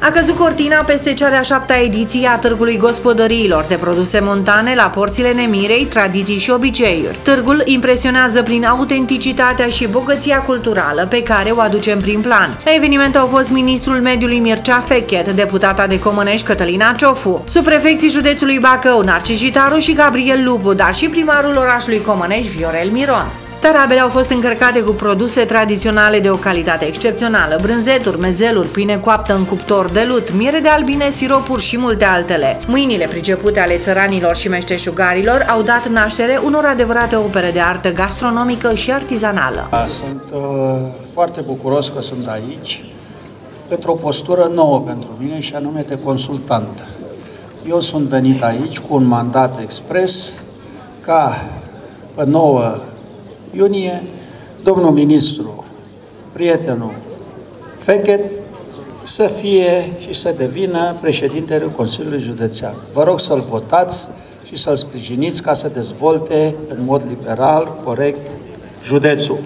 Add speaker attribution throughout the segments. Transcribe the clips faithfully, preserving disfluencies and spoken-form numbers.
Speaker 1: A căzut cortina peste cea de-a șaptea ediție a Târgului Gospodăriilor de produse montane la porțile Nemirei, tradiții și obiceiuri. Târgul impresionează prin autenticitatea și bogăția culturală pe care o aduce în prim plan. La eveniment au fost ministrul mediului Mircea Fechet, deputata de Comănești Cătălina Ciofu, subprefecții județului Bacău Narcis Jitaru și Gabriel Lupu, dar și primarul orașului Comănești Viorel Miron. Tarabele au fost încărcate cu produse tradiționale de o calitate excepțională, brânzeturi, mezeluri, pâine coaptă în cuptor de lut, miere de albine, siropuri și multe altele. Mâinile pricepute ale țăranilor și meșteșugarilor au dat naștere unor adevărate opere de artă gastronomică și artizanală.
Speaker 2: Sunt uh, foarte bucuros că sunt aici, într-o postură nouă pentru mine și anume de consultant. Eu sunt venit aici cu un mandat expres ca pe nouă iunie, domnul ministru, prietenul Fechet, să fie și să devină președintele Consiliului Județean. Vă rog să-l votați și să-l sprijiniți ca să dezvolte în mod liberal, corect, județul.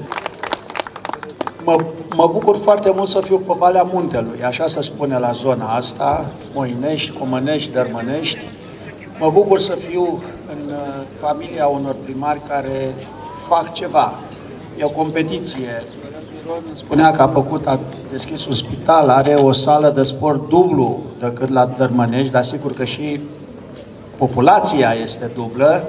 Speaker 2: Mă, mă bucur foarte mult să fiu pe Valea Muntelui, așa se spune la zona asta, Moinești, Comănești, Dărmănești. Mă bucur să fiu în familia unor primari care fac ceva. E o competiție. Spunea că a făcut, a deschis un spital, are o sală de sport dublu decât la Dărmănești, dar sigur că și populația este dublă.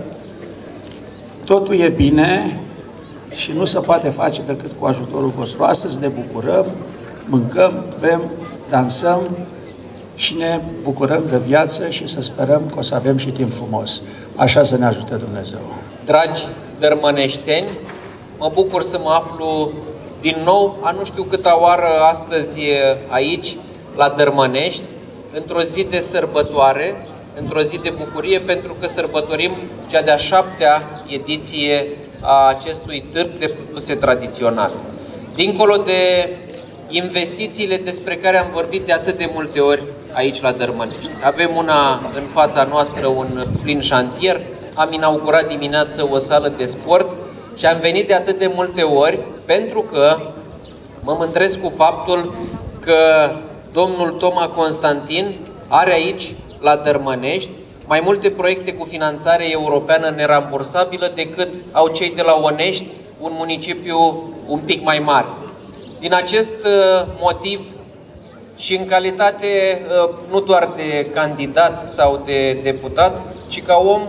Speaker 2: Totul e bine și nu se poate face decât cu ajutorul vostru. Astăzi ne bucurăm, mâncăm, bem, dansăm și ne bucurăm de viață și să sperăm că o să avem și timp frumos. Așa să ne ajute Dumnezeu.
Speaker 3: Dragi dărmăneșteni, mă bucur să mă aflu din nou, a nu știu câta oară astăzi aici, la Dărmănești, într-o zi de sărbătoare, într-o zi de bucurie, pentru că sărbătorim cea de-a șaptea ediție a acestui târg de produse tradiționale. Dincolo de investițiile despre care am vorbit de atât de multe ori aici la Dărmănești. Avem una în fața noastră, un plin șantier, am inaugurat dimineață o sală de sport și am venit de atât de multe ori pentru că mă mândresc cu faptul că domnul Toma Constantin are aici, la Dărmănești, mai multe proiecte cu finanțare europeană nerambursabilă decât au cei de la Onești, un municipiu un pic mai mare. Din acest motiv și în calitate nu doar de candidat sau de deputat, ci ca om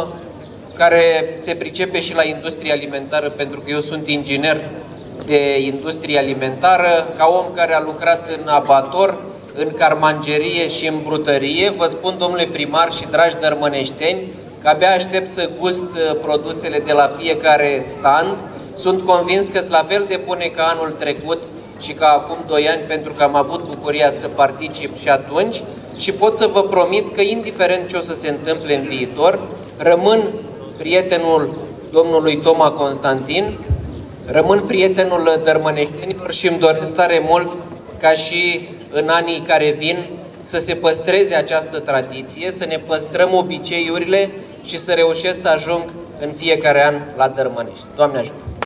Speaker 3: care se pricepe și la industria alimentară, pentru că eu sunt inginer de industrie alimentară, ca om care a lucrat în abator, în carmangerie și în brutărie, vă spun, domnule primar și dragi dărmăneșteni, că abia aștept să gust produsele de la fiecare stand. Sunt convins că sunt la fel de bune ca anul trecut și ca acum doi ani, pentru că am avut bucuria să particip și atunci și pot să vă promit că, indiferent ce o să se întâmple în viitor, rămân prietenul domnului Toma Constantin, rămân prietenul dărmăneștenilor și îmi doresc tare mult ca și în anii care vin să se păstreze această tradiție, să ne păstrăm obiceiurile și să reușesc să ajung în fiecare an la Dărmănești. Doamne ajută!